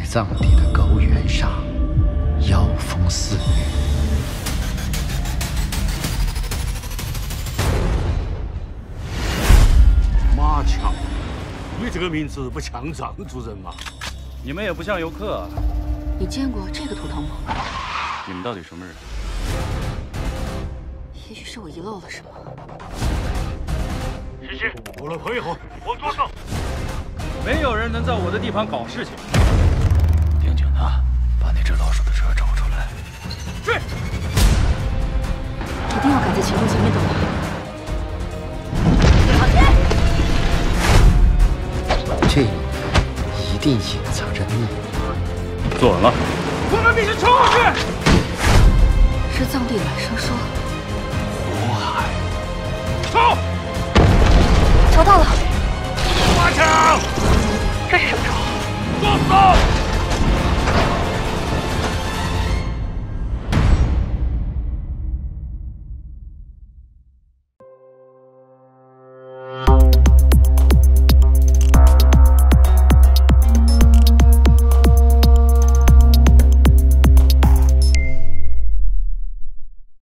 藏地的高原上，妖风肆虐。 马强，你这个名字不像藏族人吗？ 你们也不像游客啊。 你见过这个图腾吗？ 你们到底什么人？ 也许是我遗漏了什么。 西西，我来配合，往左走。 没有人能在我的地盘搞事情。 定睛的，把那只老鼠的车找出来。 追！ 一定要赶在秦风前面等他。 这里一定隐藏着秘密。 坐稳了，我们必须冲过去！ 是藏地晚生说。 火海。 冲！ 找到了。 马强， 这是什么虫？ 坐走。